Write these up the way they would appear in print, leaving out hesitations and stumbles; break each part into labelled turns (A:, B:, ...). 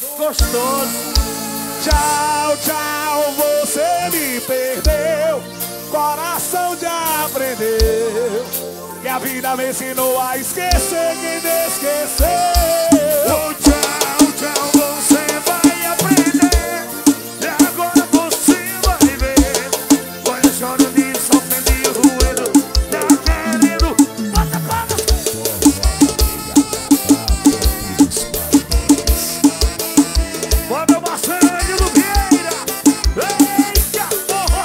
A: Gostoso. Tchau, tchau, você me perdeu. Coração já aprendeu que a vida me ensinou a esquecer quem me esqueceu.
B: Oh, tchau, tchau, você vai aprender. E agora você vai ver. Olha, choro de sofrer de ruído. Tá querendo, bota palmas. Bota o Marcelo do Vieira. Eita, porra,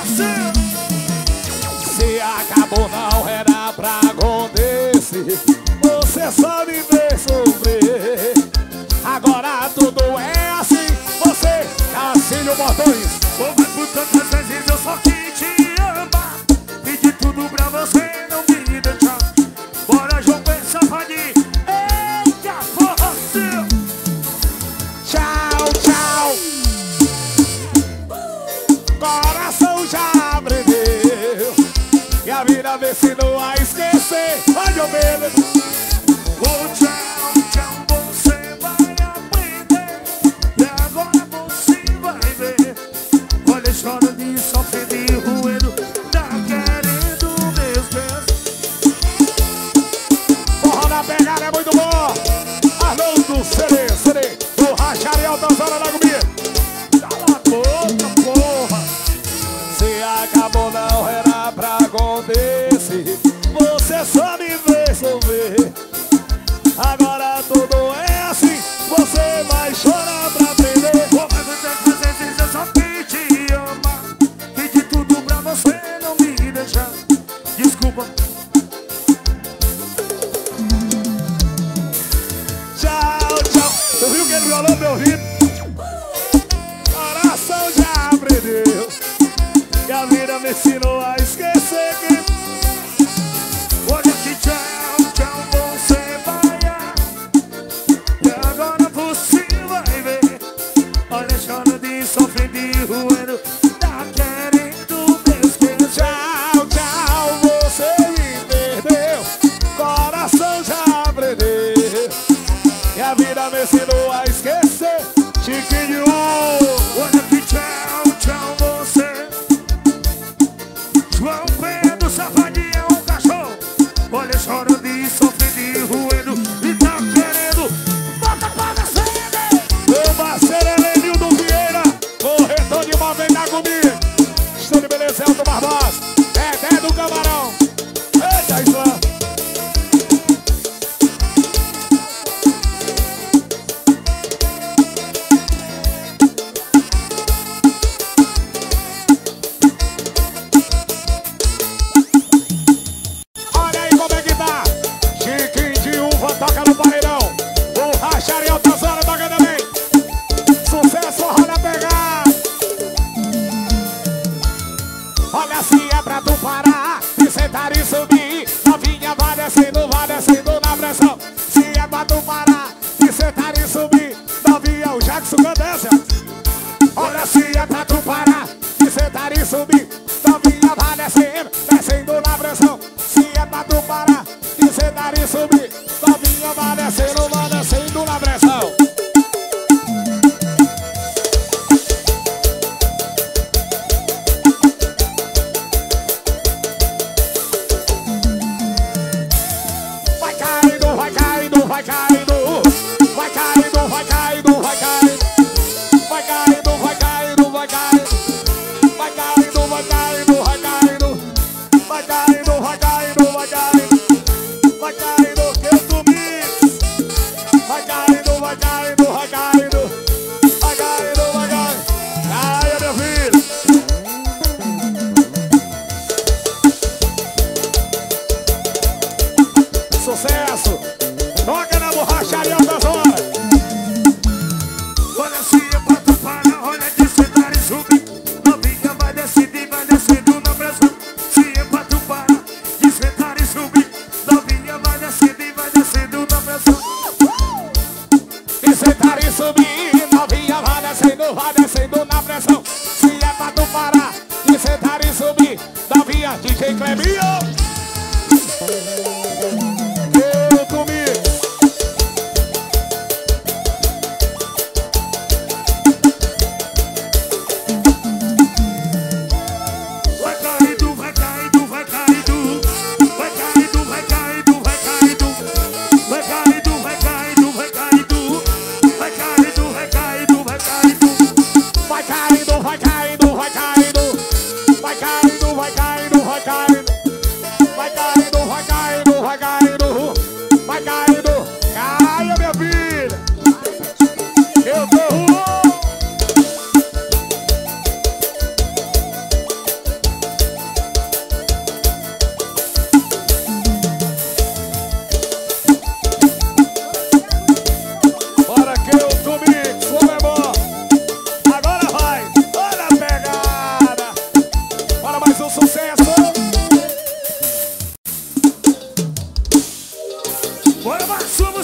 A: se acabou, não era pra acontecer. Você só me fez sofrer. Agora tudo é assim. Você, Cacilho Botões.
B: oh, mas por tantas vezes eu só quis te amar. Pedi tudo pra você não me deixar. Bora, João Pedro Safadinho. Eita, porra, seu.
A: Tchau, tchau. Coração já aprendeu e a vida me ensinou a esquecer. Vai, meu bebê.
B: Oh, tchau, tchau, você vai aprender. E agora você vai ver. Olha, chora de sofrer de ruído. Tá querendo meus pés.
A: Forró na pegada é muito bom. Arnaldo CD, do Rachariel da Zona da Gumia.
B: Cala a boca, porra.
A: Se acabou, não era pra acontecer. Você só me fez sofrer. Agora tudo é assim. Você vai chorar pra aprender.
B: Oh, mas muitas vezes eu só quis te amar. Pedi tudo pra você não me deixar. Desculpa.
A: Tchau, tchau. Eu vi que ele violou meu ritmo. Coração já aprendeu que a vida me ensinou a esquecer que...
B: Olha que tchau, tchau, você vai. E agora você vai ver. Olha, chora de sofrer de ruído. Tá querendo me esquecer.
A: Tchau, tchau, você me perdeu. Coração já aprendeu e a vida me ensinou a esquecer. Chiquinho.
B: Olha que tchau, tchau, você. João Pedro Safadinho é um cachorro. Olha, chora de sofrer de ruído. E tá querendo, bota pra descer.
A: Meu parceiro Elenildo Vieira, corretor de imóveis da Gumia. Estou de beleza, Elton Barbosa, Dedé do Camarão. Eita, Islã. Olha aí como é que tá. Chiquinho de uva toca no paredão. O Rachariel da Zona toca também. Sucesso, forró na pegada. Olha, se é pra tu parar de sentar e subir, novinha vai descendo na pressão. Se é pra tu parar de sentar e subir, novinha, o Jackson Candência. Olha, se é pra tu parar de sentar e subir, novinha vai descendo na pressão. Se é pra tu parar de sentar e subir, novinha vai descendo na pressão. Vai caindo, vai caindo, vai caindo. Vai caindo, vai caindo, vai caindo. Vai caindo, vai caindo, vai caindo. Vai caindo, vai caindo, vai caindo. Vai caindo, vai caindo, vai caindo. Vai caindo, que eu dormi. Vai caindo, vai caindo, vai caindo. Vai caindo, vai caindo. Caia, meu filho. Sucesso. Toca na borracharia da Zona.
B: Olha, se é pra tu parar, olha de sentar e subir. Novinha vai decidir, vai descendo na pressão. Se é pra tu parar de sentar e subir, novinha vai decidir, vai descendo na pressão.
A: E sentar e subir, novinha vai descendo na pressão. Se é pra tu parar de sentar e subir, novinha, DJ Clebinho. Eu comigo.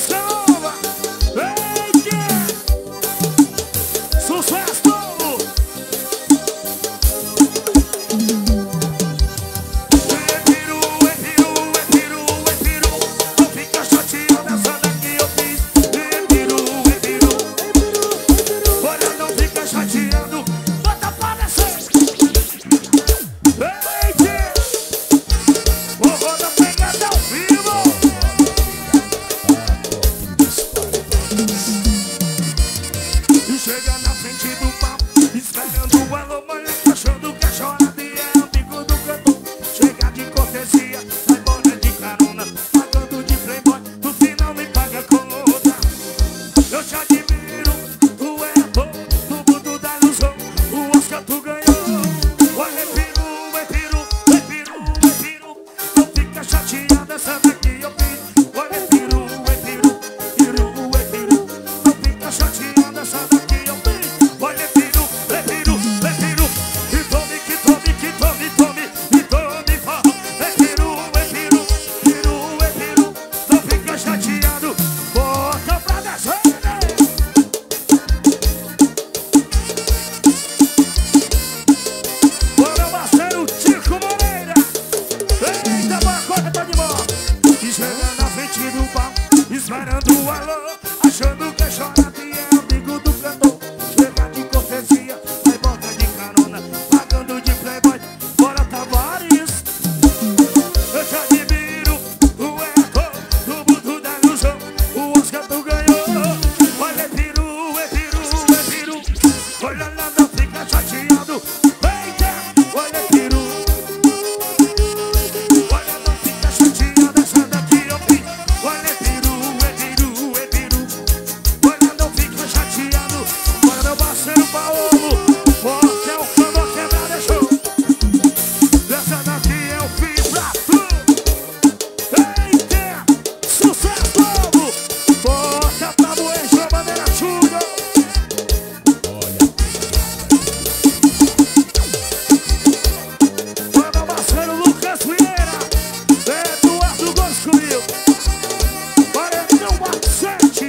B: música nova. Eita! Sucesso! Não fica chateado nessa daqui eu fiz. Olha, não fica chateado. Bota pra descer. Eita! Vou dar pegada ao vivo. E chega na frente do palco, esperando o alô, moleque, achando que a chorada é amigo do cantor. Chega de cortesia, vai embora de carona, pagando de playboy, no final nem paga a conta. Eu te admiro, tu é bom, no mundo da ilusão, o Oscar tu ganhou. Olha, piru, não fica chateada, essa daqui eu fiz. Olha, piru, não fica chateada, essa daqui eu fiz. Olha, piru, e tome, forró. É piru, não fica chateado, bota pra descer. Bora, parceiro, Tico Moreira. Eita, bacana, tá de bola. E chega na frente do palco, esperando o alô, achando que a chorada é amigo do cantor. Chega de cortesia, vai bota de carona, pagando de playboy, bora Tavares. Eu te admiro, tu é bom, no mundo da ilusão, o Oscar tu ganhou. Olha, piru, olha lá, não fica chateado. Eita, olha, piru, olha, não fica chateado, essa daqui eu fiz. Olha, piru, olha, não fica chateado. Olha, meu parceiro Paulo, porque é o cano quebrado, é show. Essa daqui eu fiz pra tu. Eita, sucesso novo. Bota pra moer, bandeira chuva. Manda o parceiro Lucas Vieira, Eduardo Goscoil. Olha, meu Macete.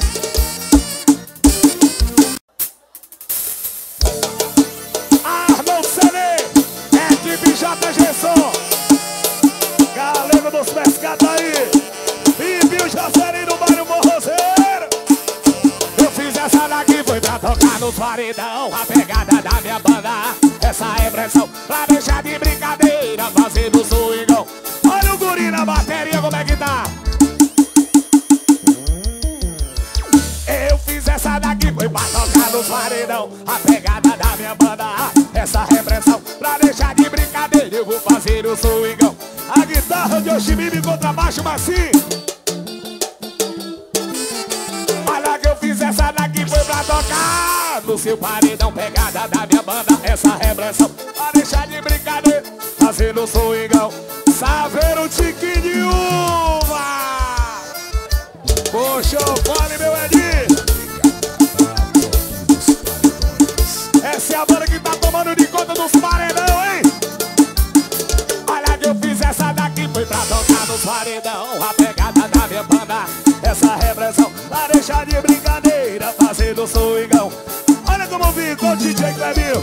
A: Arnold Sané, equipe JG Som, galego dos pescados aí, e viu Jaceri no bairro Morroseiro. Eu fiz essa daqui, foi pra tocar no paredão, a pegada da minha banda, essa é pressão, pra deixar de brincadeira, fazendo swingão. Olha o guri na bateria, como é que tá? Eu fiz essa daqui, foi pra tocar no paredão, a pegada da minha banda, essa repressão, pra deixar de brincadeira, eu vou fazer o swingão. A guitarra de Oximibe, contrabaixo macio. Olha que eu fiz essa daqui, foi pra tocar no seu paredão, pegada da minha banda, essa repressão, pra deixar de brincadeira, fazendo o swingão. Saveiro Tiquinho de Uva. Poxa, fone, meu Edinho. Essa é a banda que tá tomando de conta dos paredão, hein? Olha que eu fiz essa daqui, foi pra tocar nos paredão, a pegada da minha banda, essa repressão, pra deixar de brincadeira, fazendo swingão. Olha como ficou o DJ Clebinho.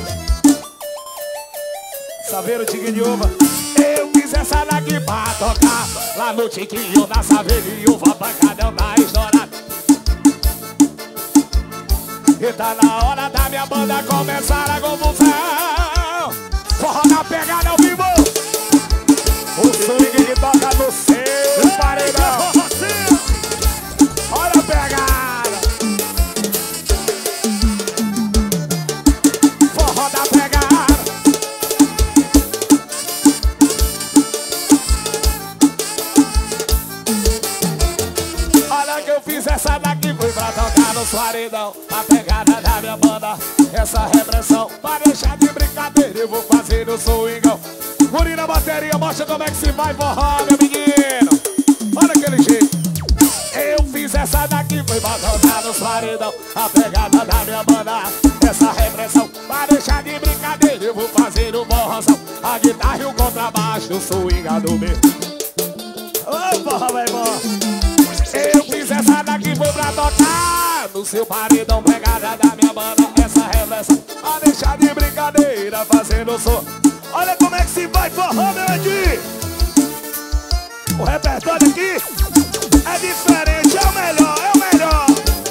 A: Saveiro Tiquinho de Uva. Eu fiz essa daqui pra tocar lá no Tiquinho, na Saveiro de Uva, pancadão na estourada. E tá na hora da minha banda começar a confusão. Forró na pegada ao vivo. O swing que toca no seu paredão. Olha a pegada. Forró da pegada. Olha que eu fiz essa daqui, foi pra tocar no paredão, a pegada da minha banda, essa repressão, pra deixar de brincadeira, eu vou fazer o swingão. Guri na bateria, mostra como é que se vai forró, meu menino. Olha aquele jeito. Eu fiz essa daqui, foi pra tocar no paredão, a pegada da minha banda, essa repressão, pra deixar de brincadeira, eu vou fazer o forrozão. A guitarra e o contrabaixo, o swingado mesmo. Ô, forró, meu irmão. Eu fiz essa foi pra tocar no seu paredão, pegada da minha banda. Essa reversão a deixar de brincadeira, fazendo som.
B: Olha como é que se vai forró, meu Edi. O repertório aqui é diferente, é o melhor, é o melhor.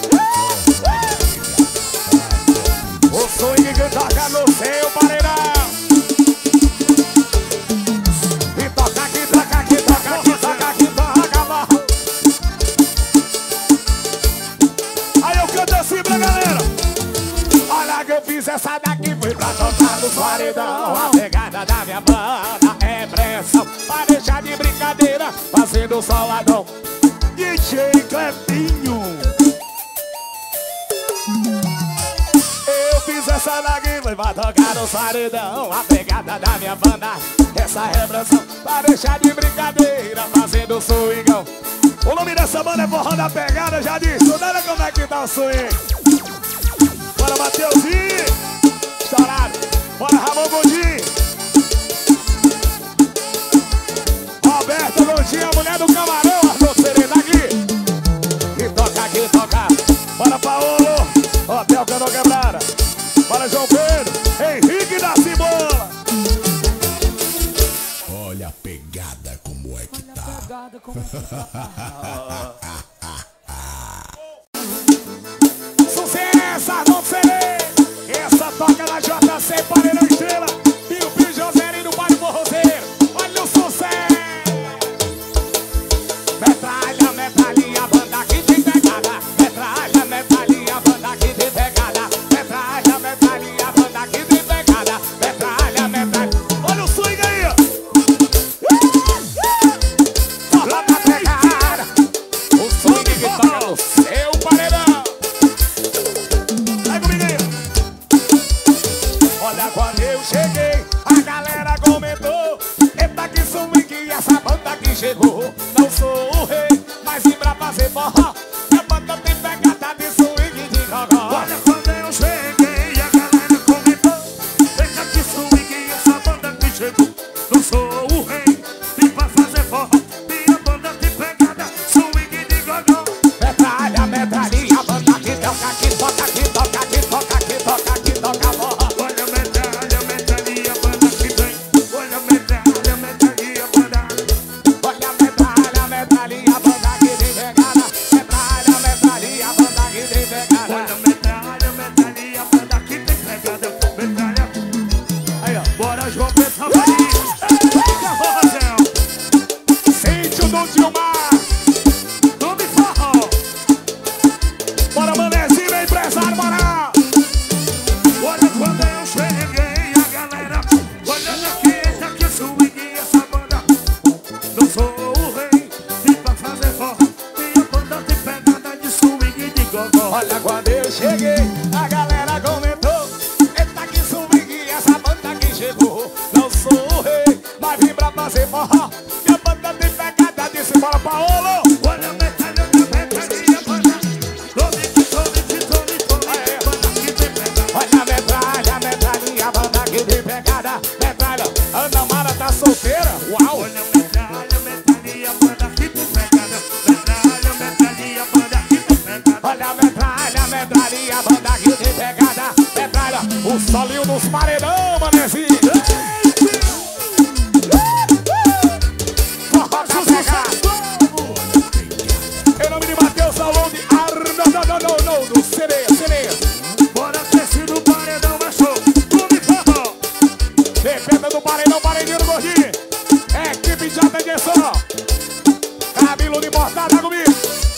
A: O swing que toca no seu paredão. E toca aqui, toca aqui, toca aqui, toca aqui, toca.
B: Aí eu canto assim pra galera.
A: Olha que eu fiz essa daqui, foi pra tocar no paredão. A pegada da minha banda é pressão, pra deixar de brincadeira, fazendo soladão.
B: DJ Clepinho.
A: Eu fiz essa daqui, foi pra tocar no paredão. A pegada da minha banda, essa repressão, pra deixar de brincadeira, fazendo swingão.
B: O nome dessa banda é Forró da Pegada, já disse. Olha como é que tá o swing. Bora, Mateuzinho.
A: Estourado.
B: Bora, Ramon Gondim.
A: Roberto Gondim, a mulher do camarão, Arthur Serena aqui. E toca aqui, toca.
B: Bora, Paolo. Hotel Cano Quebrada. Bora, João Pedro. Henrique da Cebola.
C: Olha a pegada como é que tá.
A: Sucesso, Arthur Serena. Essa toca na JC, Paredão Estrela. Pio Pio Joserino, Bairro Forrozeiro. Olha o sucesso. Metralha, metralhinha, banda que tem pegada. Metralha, metralhinha, banda que tem pegada. Metralha, metralhinha, banda que tem pegada. Metralha, metralha.
B: Olha o swing aí, ó.
A: Forró da pegada. O swing que toca no seu paredão.
B: Vai comigo aí.
A: Olha quando eu cheguei, a galera comentou: eita que swing, essa banda que chegou. Não sou o rei, mas vim pra fazer forró. A banda tem pegada de swing de gogó.
B: Olha quando eu cheguei, a galera comentou: eita que swing, essa banda que chegou. Não sou o rei, vim pra fazer forró. Minha banda tem pegada, swing de gogó.
A: Metralha, metralhinha, banda que toca aqui, toca aqui, toca aqui, toca aqui, toca aqui, toca forró.
B: Olha a medalha, medalha, banda que vem. Olha a medalha, medalha, banda.
A: Olha a metralha, metralhinha, banda que tem pegada. Metralha, metralhinha, banda que tem pegada.
B: Olha a medalha, medalha, banda que tem pegada. Medalha. Aí, ó. Bora, João Pedro Safadinho. Eita, Rosel.
A: Sítio do Gilmar.
B: Nome forró.
A: Bora, Manezinho, meu empresário, bora.
B: Olha quando eu cheguei, a galera. Olha daqui, eita que swing, essa banda. Não sou o rei, vim pra fazer forró. Minha banda tem pegada de swing de gogó.
A: Olha quando eu cheguei, a galera comentou: eita que swing, essa banda que chegou. Não sou o rei, mas vim pra fazer forró. E a banda tem pegada de cima, Paolo.
B: Olha a medalha da medalha, banda. Tome, banda que tem pegada.
A: Olha a metralha, metralhinha, banda que tem pegada. Metralha, Ana Mara tá solteira? Uau!
B: Olha a medalha, medalha, banda que tem pegada. Medalha, medalha, banda que tem pegada.
A: Olha a metralha, metralhinha, banda que tem pegada. Metralha, o solinho dos paredão, manezinho. Forró da pegada. Em nome de Matheus Salão de Arnaldo, sereia.
B: Bora descer no paredão, baixou. Come forró.
A: Defenda do paredão, paredinho do gordinho. Equipe de atenção. Cabelo de portada comigo.